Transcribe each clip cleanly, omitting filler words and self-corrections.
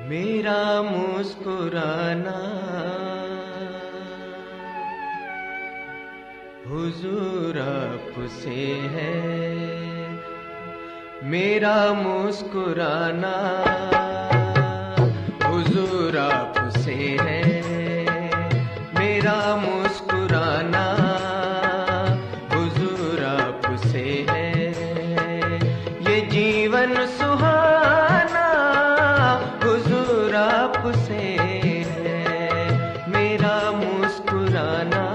मेरा मुस्कुराना हुजूर आपसे है। मेरा मुस्कुराना हुजूर आपसे है। मेरा मुस्कुराना हुजूर आपसे है। ये जीवन सुहाना हुजूर आपसे है। मेरा मुस्कुराना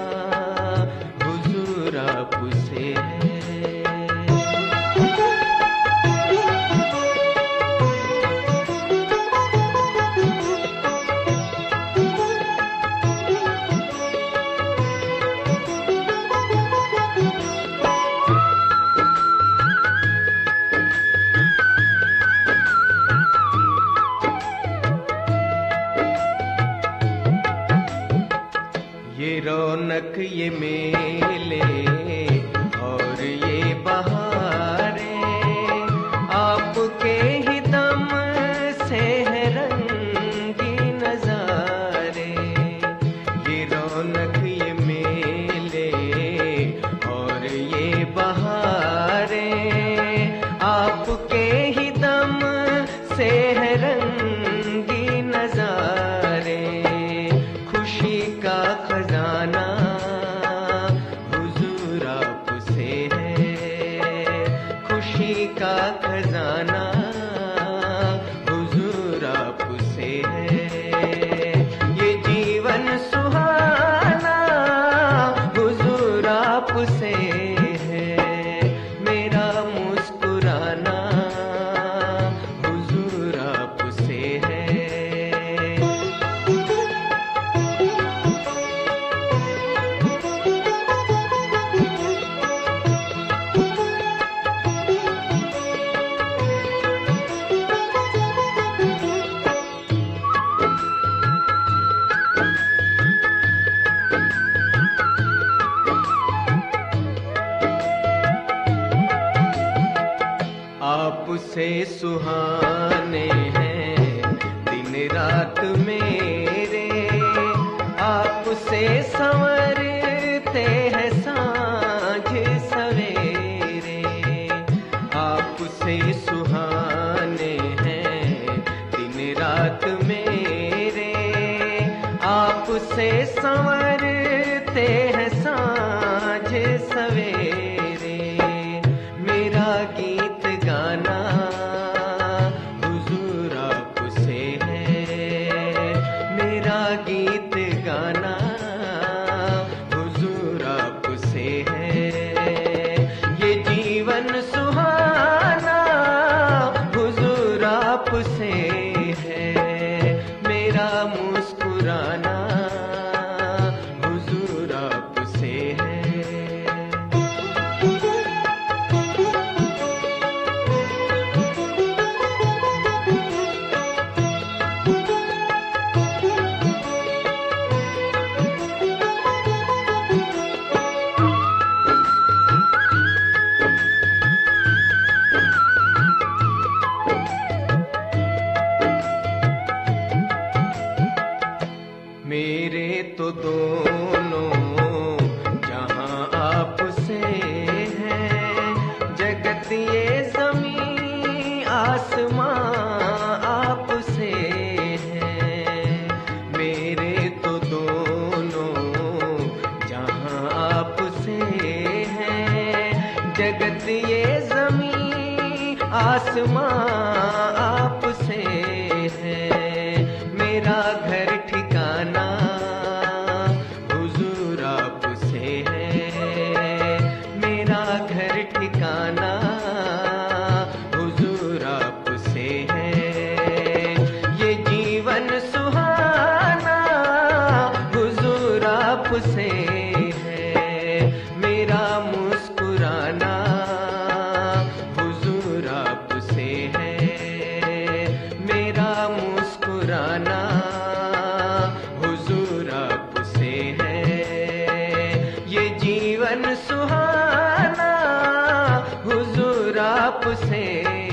हुजूर आपसे है। ये रौनक ये मेले और ये बहारें आपके ही दम से है रंगी नजारे। ये रौनक ये मेले और ये बहारें आपके ही दम से है रंगी नजारे। खुशी का खजाना हुजूर आपसे है। खुशी का खजाना हुजूर आपसे है। ये जीवन सुहाना हुजूर आपसे है। मेरा मुस्कुराना हुजूर आपसे है। आपसे सुहाने हैं दिन रात मेरे। आपसे संवरते हैं सांझ सवेरे। आपसे सुहाने हैं दिन रात मेरे। आपसे संवरते हैं सांझ सवेरे। मेरा गीत गाना हुजूर आपसे है। मेरा गीत गाना हुजूर आपसे है। ये जीवन सुहाना हुजूर आपसे है। मेरा मुस्कुराना हुजूर आपसे है। मेरे तो दोनों जहां आपसे हैं। जगत ये ज़मीं आसमां आपसे हैं। मेरे तो दोनों जहां आपसे हैं। जगत ये ज़मीं आसमां आपसे है। मेरा घर ठिकाना हुजूर आपसे है। मेरा घर ठिकाना हुजूर आपसे है। ये जीवन सुहाना हुजूर आपसे है। मेरा मुस्कुराना हुजूर आपसे है। मेरा मुस्कुराना हुजूर आपसे है। ये जीवन सुहाना हुजूर आपसे